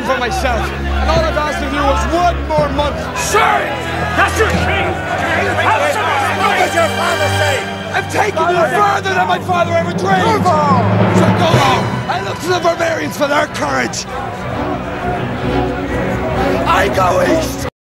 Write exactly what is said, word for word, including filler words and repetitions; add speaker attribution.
Speaker 1: for myself, and all I've asked of you is one more month.
Speaker 2: Shame! That's your king! What does your father say?
Speaker 1: I've taken you further than my father ever dreamed! So go on! I look to the barbarians for their courage! I go east!